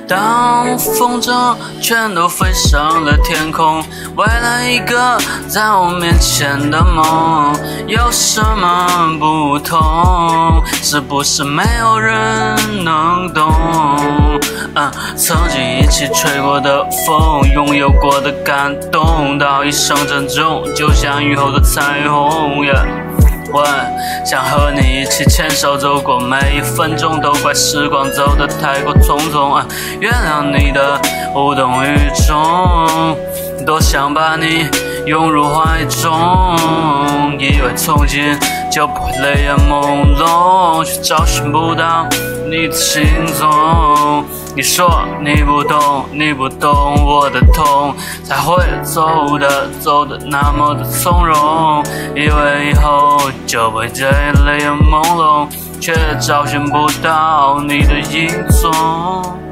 当风筝全都飞上了天空，为了一个在我面前的梦，有什么不同？是不是没有人能懂？曾经一起吹过的风，拥有过的感动，到一生珍重，就像雨后的彩虹。我想和你一起牵手走过每一分钟，都怪时光走得太过匆匆。原谅你的无动于衷，多想把你拥入怀中，以为从今就不会泪眼朦胧，却找寻不到你的行踪。你说你不懂，你不懂我的痛，才会走得那么的从容，以为以后就不会再泪眼朦胧，却找寻不到你的影踪。